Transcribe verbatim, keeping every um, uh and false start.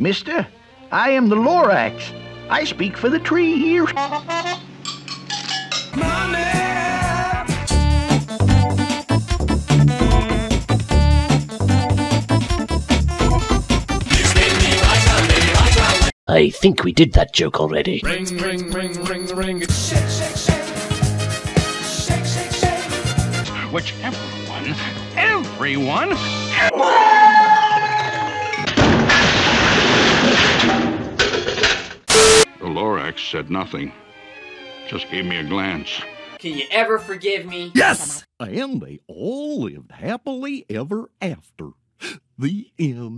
Mister, I am the Lorax. I speak for the tree here. I think we did that joke already. Ring, ring, ring, ring, ring. Shake, shake, shake. Shake, shake, shake. Which everyone, everyone... The Lorax said nothing. Just gave me a glance. Can you ever forgive me? Yes! And they all lived happily ever after. The end.